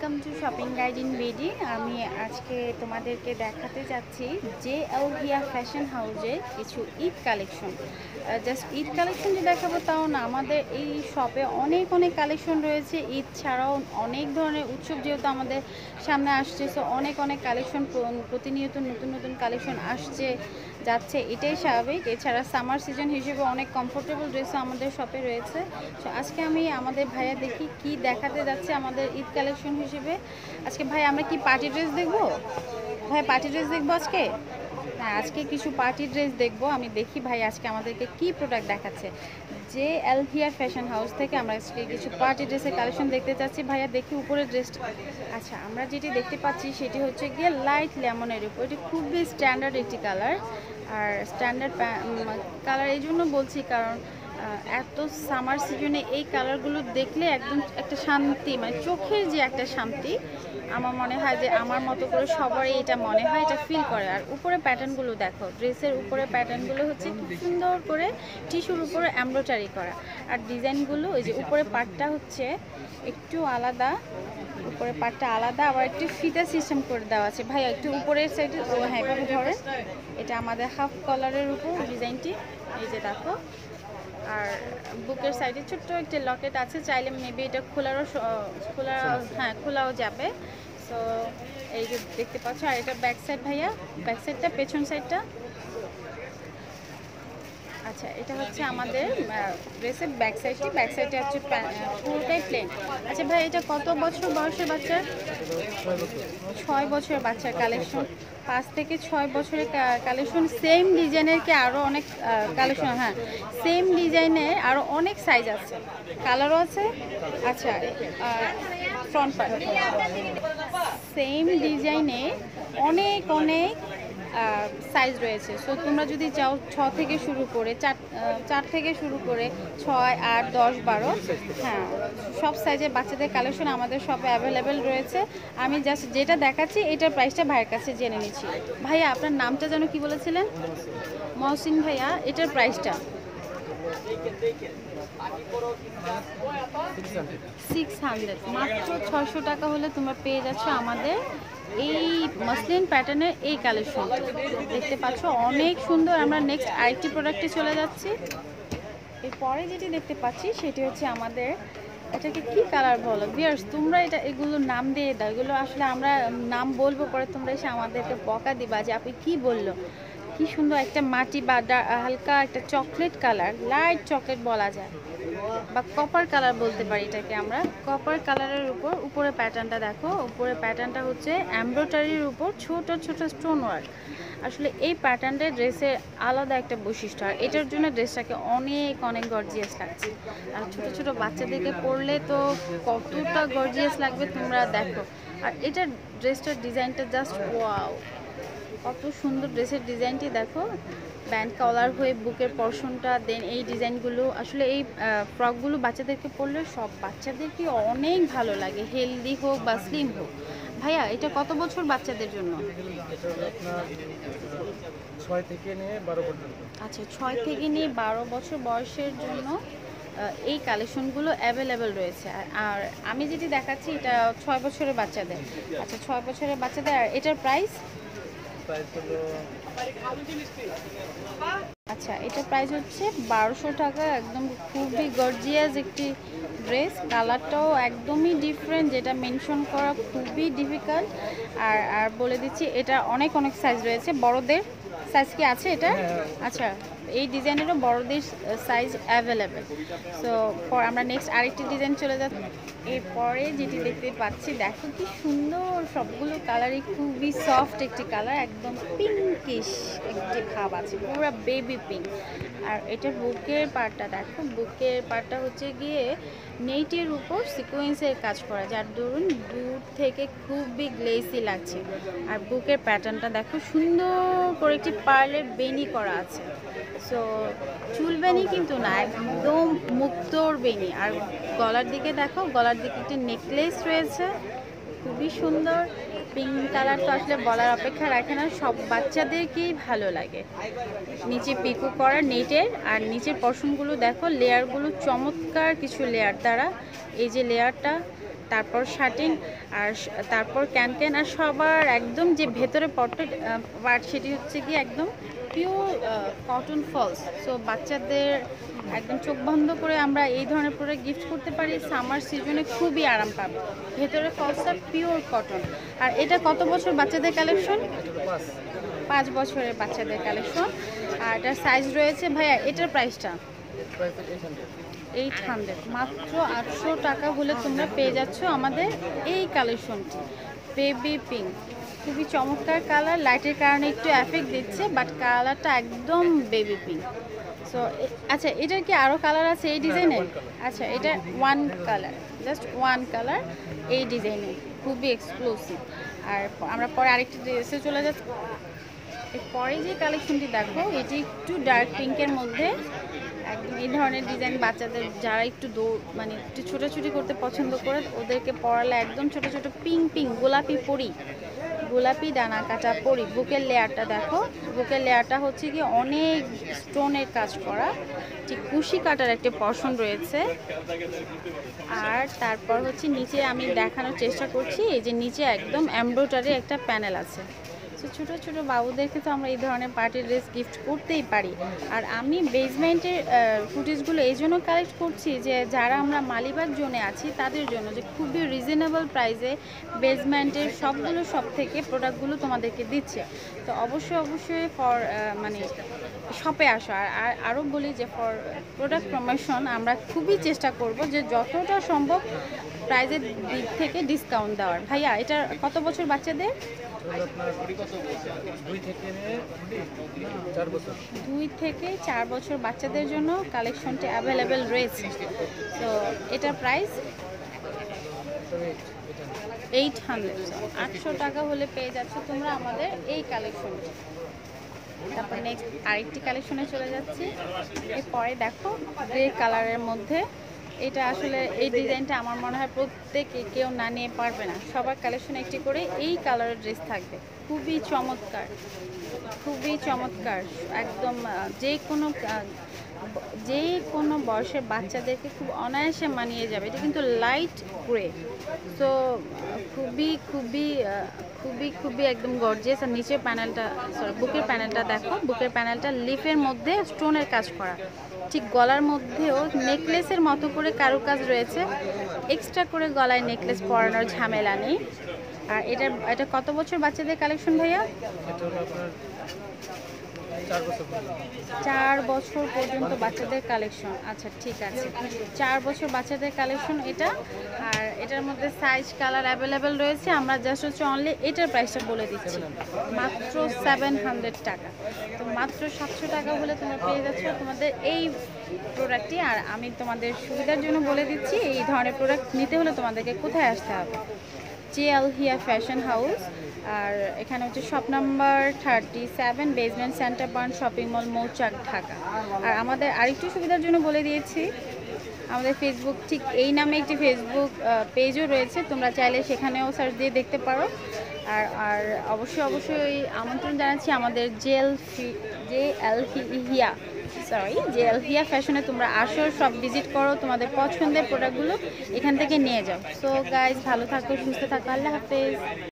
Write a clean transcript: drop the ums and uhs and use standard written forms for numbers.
Welcome to shopping guide in BD. আমি আজকে তোমাদেরকে দেখাতে যাচ্ছি JL ফ্যাশন হাউসের কিছু Eid collection. Just Eid collection যে দেখাবো তাও না, আমাদের এই শপে অনেক কালেকশন রয়েছে। ঈদ ছাড়াও অনেক ধরনের উৎসব যেহেতু আমাদের সামনে আসছে, সো অনেক কালেকশন, প্রতিনিয়ত নতুন কালেকশন আসছে যাচ্ছে, এটাই স্বাভাবিক। এছাড়া সামার সিজন হিসেবে অনেক কমফোর্টেবল ড্রেসও আমাদের শপে রয়েছে। সো আজকে আমি আমাদের ভাইয়া দেখি কি দেখাতে যাচ্ছে আমাদের ঈদ কালেকশন হিসেবে। আজকে ভাই আমরা কি পার্টি ড্রেস দেখবো? ভাই পার্টি ড্রেস দেখবো আজকে? হ্যাঁ, আজকে কিছু পার্টি ড্রেস দেখবো। আমি দেখি ভাই আজকে আমাদেরকে কি প্রোডাক্ট দেখাচ্ছে। JL ফ্যাশন হাউস থেকে আমরা আজকে কিছু পার্টি ড্রেসের কালেকশন দেখতে চাচ্ছি। ভাইয়া দেখি উপরের ড্রেসটা। আচ্ছা, আমরা যেটি দেখতে পাচ্ছি সেটি হচ্ছে গিয়ে লাইট লেমনের উপর। এটি খুবই স্ট্যান্ডার্ড একটি কালার। আর স্ট্যান্ডার্ড কালার এই জন্য বলছি কারণ এত সামার সিজনে এই কালারগুলো দেখলে একদম একটা শান্তি, মানে চোখের যে একটা শান্তি, আমার মনে হয় যে আমার মতো করে সবারই এটা মনে হয়, এটা ফিল করে। আর উপরে প্যাটার্নগুলো দেখো, ড্রেসের উপরে প্যাটার্নগুলো হচ্ছে খুব সুন্দর করে টিস্যুর উপরে এমব্রয়ডারি করা। আর ডিজাইনগুলো ওই যে উপরে পাটটা হচ্ছে একটু আলাদা, উপরে পাটটা আলাদা, আবার একটু ফিতা সিস্টেম করে দেওয়া আছে। ভাইয়া একটু উপরের সাইডে, ও হ্যাঁ এভাবে ধরেন। এটা আমাদের হাফ কলারের উপর ডিজাইনটি, এই যে দেখো। আর বুকের সাইডে ছোট্ট একটা লকেট আছে, চাইলে মেবি এটা খোলাও যাবে। সো এই যে দেখতে পাচ্ছ। আর এটা ব্যাক সাইড ভাইয়া, ব্যাক সাইডটা, পেছন সাইডটা। আচ্ছা, এটা হচ্ছে আমাদের ড্রেসের ব্যাক সাইডটা হচ্ছে পুরোটাই প্লেন। আচ্ছা ভাই, এটা কত বছর বয়সের বাচ্চার? 6 বছরের বাচ্চার কালেকশন, 5 থেকে 6 বছরের কালেকশন। সেম ডিজাইনের কি আরও অনেক কালেকশন? হ্যাঁ, সেম ডিজাইনের আরও অনেক সাইজ আছে, কালারও আছে। আচ্ছা, ফ্রন্ট পার্ট সেম ডিজাইনে অনেক সাইজ রয়েছে। সো তোমরা যদি চাও 6 থেকে শুরু করে 4 থেকে শুরু করে 6, 8, 10, 12, হ্যাঁ সব সাইজের বাচ্চাদের কালেকশন আমাদের শপে অ্যাভেলেবেল রয়েছে। আমি জাস্ট যেটা দেখাচ্ছি এটার প্রাইসটা ভাইয়ের কাছে জেনে নিচ্ছি। ভাইয়া আপনার নামটা যেন কি বলেছিলেন? মহসিন ভাইয়া, এটার প্রাইসটা 600, মাত্র 600 টাকা হলে তোমরা পেয়ে যাচ্ছ আমাদের এই মসলিন প্যাটার্নের এই কালেকশন। দেখতে পাচ্ছ অনেক সুন্দর। আমরা নেক্সট আরেকটি প্রোডাক্টে চলে যাচ্ছি। এরপরে যেটি দেখতে পাচ্ছি সেটি হচ্ছে আমাদের, এটাকে কি কালার বলো ভিউয়ার্স? তোমরা এগুলো নাম দিয়ে দাও। এগুলো আসলে আমরা নাম বলবো, পরে তোমরা এসে আমাদেরকে বকা দিবা যে আপনি কি বললো। কি সুন্দর একটা মাটি বা হালকা একটা চকলেট কালার, লাইট চকলেট বলা যায়, বা কপার কালার বলতে পারি এটাকে আমরা। কপার কালারের উপর উপরে প্যাটার্নটা দেখো। উপরে প্যাটার্নটা হচ্ছে এমব্রয়ডারির উপর ছোট স্টোন ওয়ার্ক। আসলে এই প্যাটার্নটা ড্রেসের আলাদা একটা বৈশিষ্ট্য, আর এটার জন্য ড্রেসটাকে অনেক গর্জিয়াস লাগছে। আর ছোট বাচ্চাদেরকে পরলে তো কতটা গর্জিয়াস লাগবে তোমরা দেখো। আর এটার ড্রেসটার ডিজাইনটা জাস্ট ওয়াও, কত সুন্দর ড্রেসের ডিজাইনটি দেখো। ব্যান্ড কলার হয়ে বুকের পর্শনটা, দেন এই ডিজাইনগুলো, আসলে এই ফ্রকগুলো বাচ্চাদেরকে পরলে সব বাচ্চাদেরকে অনেক ভালো লাগে, হেলদি হোক বা স্লিম হোক। ভাইয়া এটা কত বছর বাচ্চাদের জন্য? আচ্ছা, 6 থেকে নিয়ে 12 বছর বয়সের জন্য এই কালেকশনগুলো অ্যাভেলেবেল রয়েছে। আর আমি যেটি দেখাচ্ছি এটা 6 বছরের বাচ্চাদের। আচ্ছা, 6 বছরের বাচ্চাদের। আর এটার প্রাইস? আচ্ছা, এটার প্রাইস হচ্ছে 1200 টাকা। একদম খুবই গর্জিয়াস একটি ড্রেস, কালারটাও একদমই ডিফারেন্ট, যেটা মেনশন করা খুবই ডিফিকাল্ট। আর বলে দিচ্ছি এটা অনেক সাইজ রয়েছে। বড়দের সাইজ কি আছে এটা? আচ্ছা, এই ডিজাইনেরও বড়দের সাইজ অ্যাভেলেবেল। সো আমরা নেক্সট আরেকটি ডিজাইন চলে যাচ্ছি। এরপরে যেটি দেখতে পাচ্ছি, দেখো কি সুন্দর, সবগুলো কালারই খুবই সফট একটি কালার, একদম পিঙ্কিশ একটি ভাব আছে, পুরো বেবি পিঙ্ক। আর এটা বুকের পার্টটা দেখো, বুকের পার্টটা হচ্ছে গিয়ে নেটের উপর সিকোয়েন্সের কাজ করা, যার দরুন দূর থেকে খুবই গ্লেসি লাগছে। আর বুকের প্যাটার্নটা দেখো, সুন্দর করে একটি পার্লের বেনি করা আছে। সো চুল বেনি কিন্তু না, একদম মুক্তোর বেনি। আর গলার দিকে দেখো, গলার দিকে একটি নেকলেস রয়েছে, খুবই সুন্দর। পিঙ্ক কালার তো আসলে বলার অপেক্ষা রাখে না, সব বাচ্চাদেরকেই ভালো লাগে। নিচে পিকো করা নেটের, আর নিচের পশমগুলো দেখো, লেয়ারগুলো চমৎকার কিছু লেয়ার দ্বারা। এই যে লেয়ারটা, তারপর শার্টিং, আর তারপর ক্যান, আর সবার একদম যে ভেতরে পার্ট সেটি হচ্ছে কি একদম পিওর কটন ফলস। সো বাচ্চাদের একদম চোখ বন্ধ করে আমরা এই ধরনের প্রোডাক্ট গিফট করতে পারি, সামার সিজনে খুবই আরাম পাবে। ভেতরে ফলসটা পিওর কটন। আর এটা কত বছর বাচ্চাদের কালেকশন? 5 বছরের বাচ্চাদের কালেকশন। আর এটার সাইজ রয়েছে ভাইয়া, এটার প্রাইসটা 800, মাত্র 800 টাকা হলে তোমরা পেয়ে যাচ্ছ আমাদের এই কালেকশনটি। বেবি পিঙ্ক, খুবই চমৎকার কালার, লাইটের কারণে একটু এফেক্ট দিচ্ছে, বাট কালারটা একদম বেবি পিঙ্ক। সো আচ্ছা, এটার কি আরও কালার আছে এই ডিজাইনের? আচ্ছা, এটা one colour, just one colour এই ডিজাইনে, খুবই এক্সক্লুসিভ। আর আমরা পরে আরেকটি ড্রেসে চলে যাচ্ছি। এরপরে যে কালেকশনটি দেখো, এটি একটু ডার্ক পিঙ্কের মধ্যে, একদম এই ধরনের ডিজাইন বাচ্চাদের যারা একটু মানে একটু ছোটাছুটি করতে পছন্দ করে ওদেরকে পরালে একদম ছোট ছোট পিঙ্ক গোলাপি পরি, গোলাপি ডানা কাটা পরি। বুকের লেয়ারটা দেখো, বুকের লেয়ারটা হচ্ছে কি অনেক স্টোনের কাজ করা, ঠিক কুশি কাটার একটা পশন রয়েছে। আর তারপর হচ্ছে নিচে আমি দেখানোর চেষ্টা করছি, এই যে নিচে একদম এমব্রয়ডারি একটা প্যানেল আছে। ছোটো ছোটো বাবুদেরকে তো আমরা এই ধরনের পার্টি ড্রেস গিফট করতেই পারি। আর আমি বেসমেন্টের ফুটেজগুলো এই জন্য কালেক্ট করছি যে যারা আমরা মালিবাগ জোনে আছি তাদের জন্য, যে খুবই রিজনেবল প্রাইসে বেসমেন্টের সব থেকে প্রোডাক্টগুলো তোমাদেরকে দিচ্ছে। তো অবশ্যই ফর মানে শপে আসো। আর আরও বলি যে ফর প্রোডাক্ট প্রমোশন আমরা খুবই চেষ্টা করব যে যতটা সম্ভব প্রাইজের দিক থেকে ডিসকাউন্ট দেওয়ার। ভাইয়া, এটার কত বছর বাচ্চাদের? 2 থেকে 4 বছর বাচ্চাদের জন্য কালেকশনটি অ্যাভেলেবেল রয়েছে। তো এটার প্রাইস 800, 800 টাকা হলে পেয়ে যাচ্ছ তোমরা আমাদের এই কালেকশনটি। তারপর নেক্সট আরেকটি কালেকশনে চলে যাচ্ছি। এরপরে দেখো গ্রে কালারের মধ্যে, এটা আসলে এই ডিজাইনটা আমার মনে হয় প্রত্যেকে কেউ না নিয়ে পারবে না, সবার কালেকশন একটি করে এই কালারের ড্রেস থাকবে। খুবই চমৎকার, খুবই চমৎকার, একদম যে কোনো বয়সের বাচ্চাদেরকে খুব অনায়াসে মানিয়ে যাবে। এটা কিন্তু লাইট গ্রে, তো খুবই একদম গর্জিয়াস। আর নিচের প্যানেলটা, বুকের প্যানেলটা দেখো, বুকের প্যানেলটা লিফের মধ্যে স্টোনের কাজ করা, ঠিক গলার মধ্যেও নেকলেসের মতো করে কারুকাজ রয়েছে, এক্সট্রা করে গলায় নেকলেস পরানোর ঝামেলা নেই। আর এটা কত বছর বাচ্চাদের কালেকশন ভাইয়া? 4 বছর পর্যন্ত বাচ্চাদের কালেকশন। আচ্ছা ঠিক আছে, 4 বছর বাচ্চাদের কালেকশন এটা। আর এটার মধ্যে সাইজ কালার অ্যাভেলেবেল রয়েছে। আমরা জাস্ট হচ্ছে অনলি এটার প্রাইসটা বলে দিচ্ছি, মাত্র 700 টাকা। তো মাত্র 700 টাকা হলে তোমরা পেয়ে যাচ্ছ তোমাদের এই প্রোডাক্টটি। আর আমি তোমাদের সুবিধার জন্য বলে দিচ্ছি, এই ধরনের প্রোডাক্ট নিতে হলে তোমাদেরকে কোথায় আসতে হবে? J L Hiya fashion house. আর এখানে হচ্ছে shop number 37, basement centre point shopping mall, Mouchak, Dhaka. আর আমাদের আরেকটু সুবিধার জন্য বলে দিয়েছি, আমাদের ফেসবুক ঠিক এই নামে একটি ফেসবুক পেজও রয়েছে, তোমরা চাইলে সেখানেও সার্চ দিয়ে দেখতে পারো। আর অবশ্যই আমন্ত্রণ জানাচ্ছি আমাদের জে এল হিয়া ফ্যাশনে তোমরা আসো, সব ভিজিট করো, তোমাদের পছন্দের প্রোডাক্টগুলো এখান থেকে নিয়ে যাও। সো গাইজ, ভালো থাকো, সুস্থ থাকো, আল্লাহ হাফেজ।